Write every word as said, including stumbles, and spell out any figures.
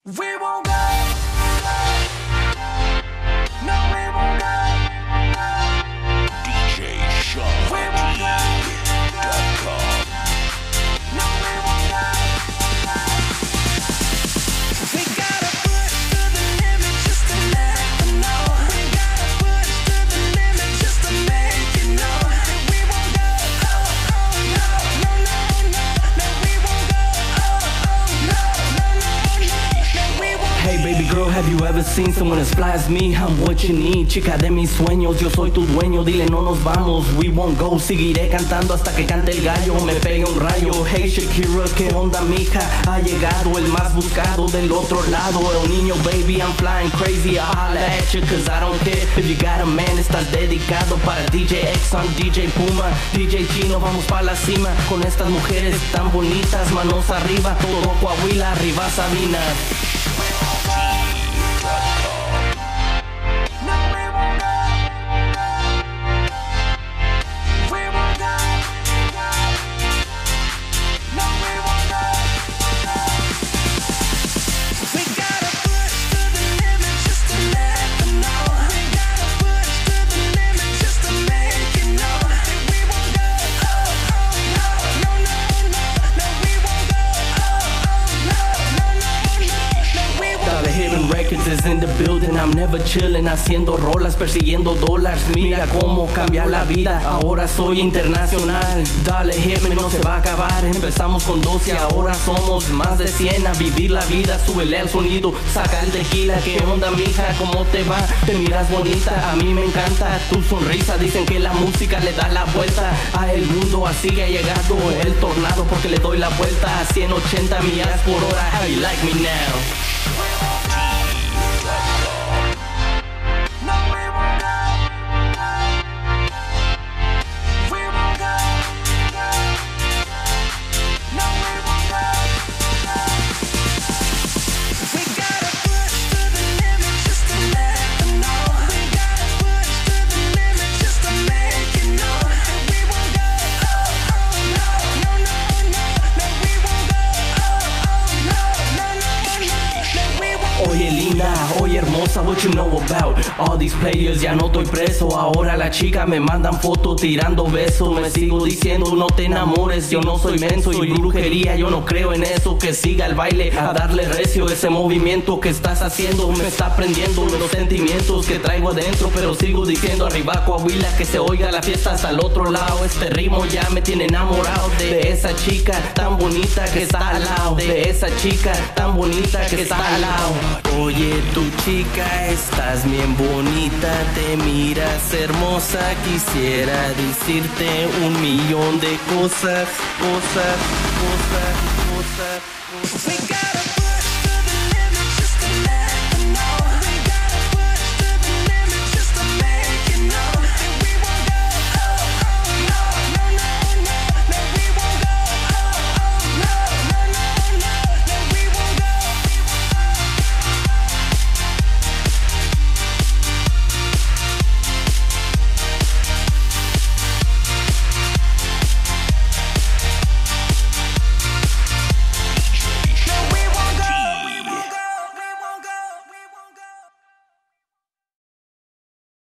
We won't go. No, we won't go. D J Sean We won't go. dot com. No, we won't go. We gotta push to the limit just to let them know. We gotta push to the limit just to make it know that we won't go. Oh, oh, no, no, no, no, no, we won't go. Oh, oh, no, no, no, no, no, we won't. Hey baby girl, have you ever seen someone as fly as me? I'm what you need, chica de mis sueños. Yo soy tu dueño, dile no nos vamos. We won't go, seguiré cantando hasta que cante el gallo. Me pegue un rayo. Hey Shakira, ¿qué onda mija? Ha llegado el más buscado del otro lado. El niño baby, I'm flying crazy. I'll holla at you cause I don't care. If you got a man, estás dedicado para D J Exxon, D J Puma, D J Chino. Vamos pa' la cima con estas mujeres tan bonitas. Manos arriba, todo Coahuila, arriba Sabina. No, we won't go. We won't go. No, we won't go. We gotta push to the limit just to let them know. We gotta push to the limit just to make it know that we won't go. Oh, oh, no, no, no, no, no, we won't go. Oh, oh, no, no, no, no, no, we won't go. Dale Hidden Records is in the building. I'm never chilling, haciendo rolas, persiguiendo dólares. Mira cómo cambia la vida, ahora soy internacional. Dale Hitman, no se va a acabar. Empezamos con doce, ahora somos más de cien. A vivir la vida, súbele al sonido, saca el tequila. ¿Qué onda mija? ¿Cómo te va? Te miras bonita, a mí me encanta tu sonrisa. Dicen que la música le da la vuelta a el mundo, así que ha llegado el tornado porque le doy la vuelta a ciento ochenta millas por hora. How you like me now? No, we won't go. We won't go. No, we won't go. We gotta push to the limit just to let them know. We gotta push to the limit just to make it know that we won't go. Oh, oh, no, no, no, no, no, we won't go. Oh, oh, no, no, no, no, no, we won't. Oye linda, oye hermosa, what you know about all these players? Ya no estoy preso, ahora la chica me mandan foto tirando besos. Me sigo diciendo no te enamores, yo no soy menso y brujería, yo no creo en eso. Que siga el baile, a darle recio. Ese movimiento que estás haciendo me está prendiendo los sentimientos que traigo adentro. Pero sigo diciendo arriba Coahuila, que se oiga la fiesta hasta el otro lado. Este ritmo ya me tiene enamorado de esa chica tan bonita que está al lado. De esa chica tan bonita que está al lado. Oye tu chica, estás bien bonita, te miras hermosa. Quisiera decirte un millón de cosas, cosas, cosas.